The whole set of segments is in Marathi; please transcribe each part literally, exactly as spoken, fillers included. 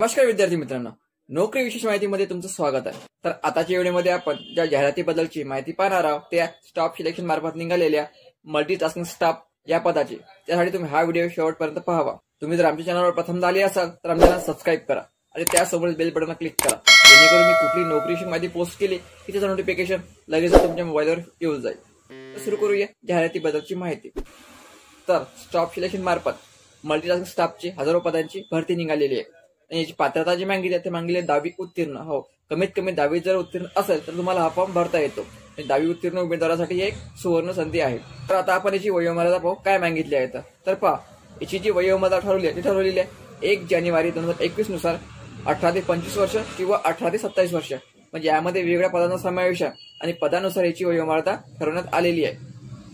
नमस्कार विद्यार्थी मित्रांनो, नोकरी विशेष माहितीमध्ये तुमचं स्वागत आहे। तर आताच्या व्हिडिओमध्ये आपण ज्या जाहिरातीबद्दलची माहिती पाहणार आहोत त्या स्टाफ सिलेक्शन मार्फत निघालेल्या मल्टीटास्किंग स्टाफ या पदाची। त्यासाठी तुम्ही हा व्हिडिओ शेवटपर्यंत पाहावा। तुम्ही जर आमच्या चॅनलवर प्रथमदा आले असाल तर आमच्या चॅनल सबस्क्राइब करा आणि त्यासोबत बेल बटनला क्लिक करा, जेणेकरून मी कुठली नोकरी विषयक माहिती पोस्ट केली की त्याचं नोटिफिकेशन लगेच तुमच्या मोबाईलवर येऊन जाईल। तर सुरू करूया जाहिरातीबद्दलची माहिती। तर स्टाफ सिलेक्शन मार्फत मल्टीटास्किंग स्टाफची हजारो पदांची भरती निघालेली आहे। याची पात्रता जी मागितली आहे ते मागितली दहावी उत्तीर्ण, हो कमीत कमी दहावी जर उत्तीर्ण असेल तर तुम्हाला हा फॉर्म भरता येतो। दहावी उत्तीर्ण उमेदवारासाठी एक सुवर्ण संधी आहे। तर आता आपण याची वयोमर्यादा पाहू काय मागितली आहे। तर पहा, याची जी वयोमर्यादा ठरवली आहे ती ठरवलेली आहे एक जानेवारी दोन हजार एकवीस नुसार अठरा ते पंचवीस वर्ष किंवा अठरा ते सत्तावीस वर्ष, म्हणजे यामध्ये वेगवेगळ्या पदांचा समावेश आहे आणि पदानुसार याची वयोमर्यादा ठरवण्यात आलेली आहे।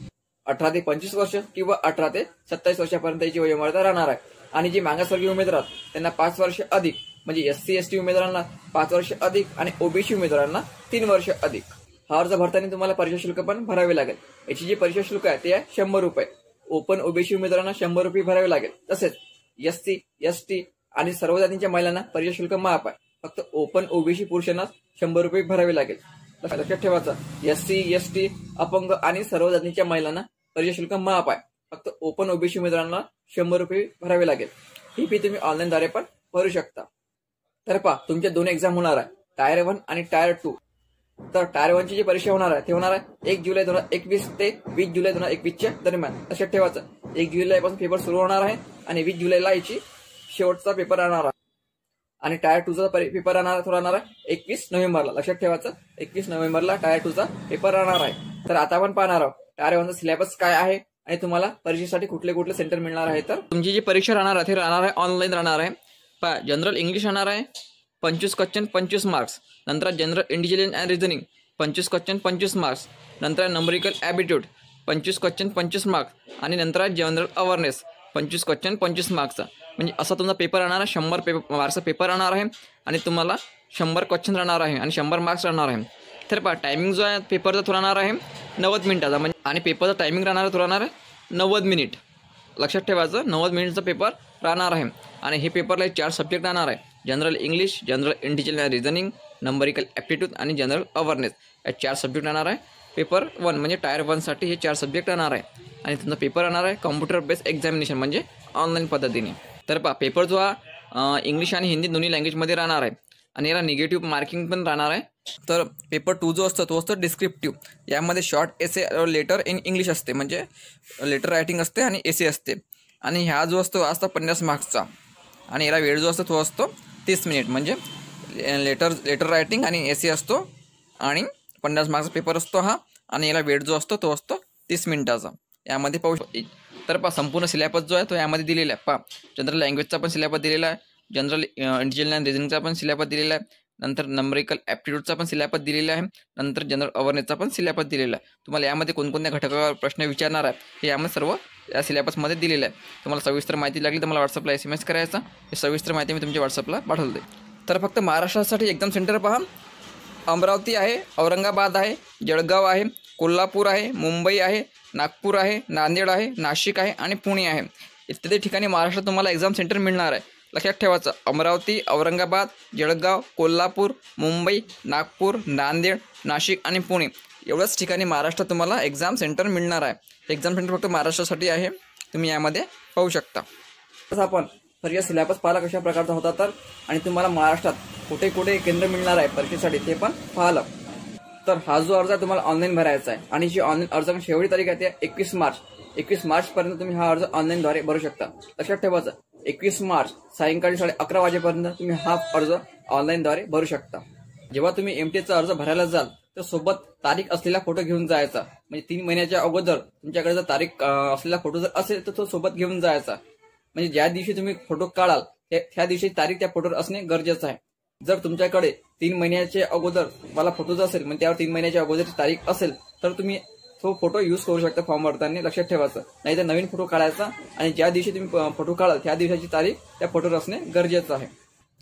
अठरा ते पंचवीस वर्ष किंवा अठरा ते सत्तावीस वर्षापर्यंत याची वयोमर्यादा राहणार आहे। आणि जी मागासवर्गीय उमेदवार त्यांना पाच वर्ष अधिक, म्हणजे एस सी एस टी उमेदवारांना पाच वर्ष अधिक आणि ओबीसी उमेदवारांना तीन वर्ष अधिक। हा अर्ज भरताना तुम्हाला परीक्षा शुल्क पण भरावे लागेल। याची जी परीक्षा शुल्क आहे ते आहे शंभर रुपये। ओपन ओबीसी उमेदवारांना शंभर रुपये भरावे लागेल। तसेच एस सी एस टी आणि सर्व जातींच्या महिलांना परीक्षा शुल्क माफ आहे। फक्त ओपन ओबीसी पुरुषांना शंभर रुपये भरावे लागेल। लक्षात ठेवायचं, एस सी एस टी अपंग आणि सर्व जातींच्या महिलांना परीक्षा शुल्क माफ आहे। फक्त ओपन ओबीसी उमेदवारांना शंभर रुपये भरावे लागेल। ही फी तुम्ही ऑनलाईन द्वारे पण भरू शकता। तर पहा, तुमचे दोन एक्झाम होणार आहे, टायर वन आणि टायर टू। तर टायर वन ची जी परीक्षा होणार आहे ते होणार आहे एक जुलै दोन हजार एकवीस ते वीस जुलै दोन हजार एकवीसच्या दरम्यान। लक्षात ठेवायचं, एक जुलैपासून पेपर सुरू होणार आहे आणि वीस जुलैला याची शेवटचा पेपर राहणार आहे। आणि टायर टू चा पेपर राहणार राहणार आहे एकवीस नोव्हेंबरला। लक्षात ठेवायचं, एकवीस नोव्हेंबरला टायर टू चा पेपर राहणार आहे। तर आता आपण पाहणार आहोत टायर वन चा सिलेबस काय आहे आणि तुम्हाला परीक्षेसाठी कुठले कुठले सेंटर मिळणार आहे। तर तुमची जी परीक्षा राहणार आहे ते राहणार आहे ऑनलाईन राहणार आहे। पहा, जनरल इंग्लिश राहणार आहे पंचवीस क्वेश्चन पंचवीस मार्क्स। नंतर जनरल इंटेलिजन्स अँड रिझनिंग पंचवीस क्वेश्चन पंचवीस मार्क्स। नंतर नंबरिकल ॲबिट्यूड पंचवीस क्वेश्चन पंचवीस मार्क्स आणि नंतर जनरल अवेअरनेस पंचवीस क्वेश्चन पंचवीस मार्क्सचा। म्हणजे असा तुमचा पेपर राहणार आहे, शंभर पेपर मार्क्सचा पेपर राहणार आहे आणि तुम्हाला शंभर क्वेश्चन राहणार आहे आणि शंभर मार्क्स राहणार आहे। तर पहा, टायमिंग जो आहे पेपरचा तो राहणार आहे नव्वद मिनिटाचा, म्हणजे आणि पेपरचा टायमिंग राहणार आहे तो राहणार आहे नव्वद मिनिट। लक्षात ठेवायचं, नव्वद मिनिटचा पेपर राहणार आहे आणि हे पेपरला चार सब्जेक्ट राहणार आहे, general English, general intelligence and reasoning, numerical aptitude आणि जनरल अवेअरनेस। या चार सब्जेक्ट राहणार आहे पेपर वन, म्हणजे टायर वनसाठी हे चार सब्जेक्ट राहणार आहे। आणि तुमचा पेपर राहणार आहे कॉम्प्युटर बेस्ड एक्झामिनेशन, म्हणजे ऑनलाईन पद्धतीने। तर पहा, पेपर जो हा इंग्लिश आणि हिंदी दोन्ही लँग्वेजमध्ये राहणार आहे आणि याला निगेटिव्ह मार्किंग पण राहणार आहे। तर पेपर टू जो असतो तो असतो डिस्क्रिप्टिव्ह। यामध्ये short essay letter in English असते, म्हणजे लेटर रायटिंग असते आणि एसे असते। आणि ह्या जो असतो असतो पन्नास मार्क्सचा आणि याला वेळ जो असतो तो असतो तीस मिनिट, म्हणजे लेटर लेटर रायटिंग आणि एसे असतो आणि पन्नास मार्क्सचा पेपर असतो हा। आणि याला वेळ जो असतो तो असतो तीस मिनिटाचा। यामध्ये पाहू शकतो। तर पहा, संपूर्ण सिलेबस जो आहे तो यामध्ये दिलेला आहे। पहा, जनरल लँग्वेजचा पण सिलेबस दिलेला आहे, जनरल इंटेलिजन्स अँड रिझनिंगचा पण सिलेबस दिलेला आहे, नंतर नंबरिकल ॲप्टिट्यूडचा पण सिलेबस दिलेला आहे, नंतर जनरल अवेअरनेसचा पण सिलेबस दिलेला आहे। तुम्हाला यामध्ये कोणकोणत्या घटकावर प्रश्न विचारणार आहे हे यामध्ये सर्व या सिलेबसमध्ये दिलेलं आहे। तुम्हाला सविस्तर माहिती लागली तर मला व्हॉट्सअपला एस एम एस करायचा, हे सविस्तर माहिती मी तुमच्या व्हॉट्सअपला पाठवते। तर फक्त महाराष्ट्रासाठी एक्झाम सेंटर पहा, अमरावती आहे, औरंगाबाद आहे, जळगाव आहे, कोल्हापूर आहे, मुंबई आहे, नागपूर आहे, नांदेड आहे, नाशिक आहे आणि पुणे आहे। इत्यादी ठिकाणी महाराष्ट्रात तुम्हाला एक्झाम सेंटर मिळणार आहे। लक्षात ठेवायचं, अमरावती, औरंगाबाद, जळगाव, कोल्हापूर, मुंबई, नागपूर, नांदेड, नाशिक आणि पुणे एवढ्याच ठिकाणी महाराष्ट्रात तुम्हाला एक्झाम सेंटर मिळणार आहे। एक्झाम सेंटर फक्त महाराष्ट्रासाठी आहे, तुम्ही यामध्ये पाहू शकता। तसं आपण परीक्षा सिलेबस पाहिला कशा प्रकारचा होता तर, आणि तुम्हाला महाराष्ट्रात कुठे कुठे केंद्र मिळणार आहे परीक्षेसाठी ते पण पाहिलं। तर हा जो अर्ज आहे तुम्हाला ऑनलाईन भरायचा आहे आणि जी ऑनलाईन अर्ज शेवटची तारीख आहे ते एकवीस मार्च एकवीस मार्च पर्यंत तुम्ही हा अर्ज ऑनलाईनद्वारे भरू शकता। लक्षात ठेवायचं, एकवीस मार्च सायंकाळी साडे अकरा वाजेपर्यंत तुम्ही हा अर्ज ऑनलाईनद्वारे भरू शकता। जेव्हा तुम्ही एमटीचा अर्ज भरायला जाल तर सोबत तारीख असलेला फोटो घेऊन जायचा, म्हणजे तीन महिन्याच्या अगोदर तुमच्याकडे जर तारीख असलेला फोटो जर असेल तर तो सोबत घेऊन जायचा। म्हणजे ज्या दिवशी तुम्ही फोटो काढाल त्या दिवशी तारीख त्या फोटोवर असणे गरजेचं आहे। जर तुमच्याकडे तीन महिन्याच्या अगोदर मला फोटो जर असेल, म्हणजे त्यावर तीन महिन्याच्या अगोदरची तारीख असेल तर तुम्ही तो फोटो यूज करू शकता फॉर्म भरताना। लक्षात ठेवायचं, नाही तर नवीन फोटो काढायचा आणि ज्या दिवशी तुम्ही फोटो काढाल त्या दिवसाची तारीख त्या फोटोवर असणे गरजेचं आहे।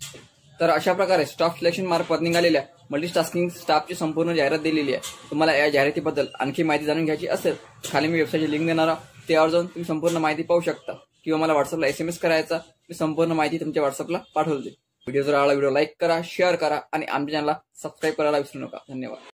तर अशा प्रकारे स्टाफ सिलेक्शन मार्फत निघालेल्या मल्टीटास्किंग स्टाफची संपूर्ण जाहिरात दिलेली आहे। तुम्हाला या जाहिरातीबद्दल आणखी माहिती जाणून घ्यायची असेल खाली मी वेबसाईटची लिंक देणार आहे, त्यावर जाऊन तुम्ही संपूर्ण माहिती पाहू शकता किंवा मला व्हॉट्सअपला एस एम एस करायचा, मी संपूर्ण माहिती तुमच्या व्हॉट्सअपला पाठवते। व्हिडिओ जर आवडला व्हिडिओ लाईक करा, शेअर करा आणि आमच्या चॅनलला सबस्क्राईब करायला विसरू नका. धन्यवाद.